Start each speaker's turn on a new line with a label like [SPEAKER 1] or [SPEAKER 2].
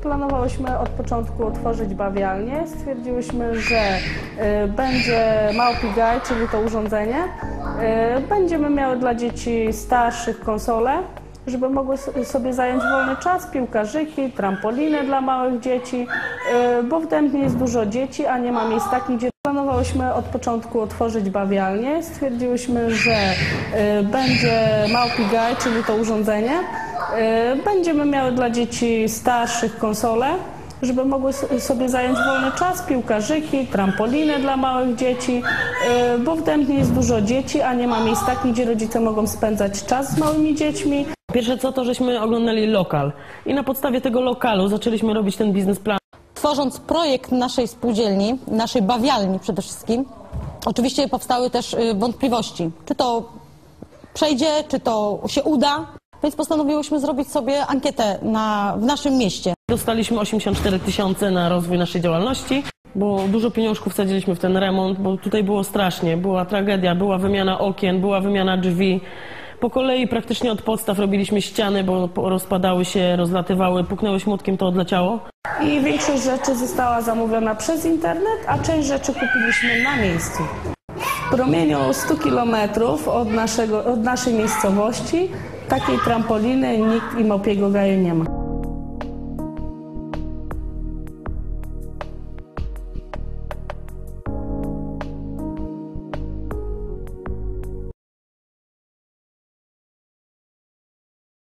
[SPEAKER 1] Planowałyśmy od początku otworzyć bawialnię. Stwierdziłyśmy, że będzie Małpigaj, czyli to urządzenie. Będziemy miały dla dzieci starszych konsole, żeby mogły sobie zająć wolny czas, piłkarzyki, trampoliny dla małych dzieci, bo w Dębnie jest dużo dzieci, a nie ma miejsc takich, gdzie planowałyśmy od początku otworzyć bawialnię. Stwierdziłyśmy, że będzie Małpigaj, czyli to urządzenie. Będziemy miały dla dzieci starszych konsole, żeby mogły sobie zająć wolny czas, piłkarzyki, trampoliny dla małych dzieci, bo w Dębnie jest dużo dzieci, a nie ma miejsc takich, gdzie rodzice mogą spędzać czas z małymi dziećmi.
[SPEAKER 2] Pierwsze co, to żeśmy oglądali lokal i na podstawie tego lokalu zaczęliśmy robić ten biznesplan.
[SPEAKER 3] Tworząc projekt naszej spółdzielni, naszej bawialni przede wszystkim, oczywiście powstały też wątpliwości, czy to przejdzie, czy to się uda, więc postanowiłyśmy zrobić sobie ankietę w naszym mieście.
[SPEAKER 2] Dostaliśmy 84 000 na rozwój naszej działalności, bo dużo pieniążków wsadziliśmy w ten remont, bo tutaj było strasznie, była tragedia, była wymiana okien, była wymiana drzwi. Po kolei praktycznie od podstaw robiliśmy ściany, bo rozpadały się, rozlatywały, puknęły młotkiem, to odleciało.
[SPEAKER 1] I większość rzeczy została zamówiona przez internet, a część rzeczy kupiliśmy na miejscu. W promieniu 100 km od naszej miejscowości takiej trampoliny nikt i Małpiego Gaju nie ma.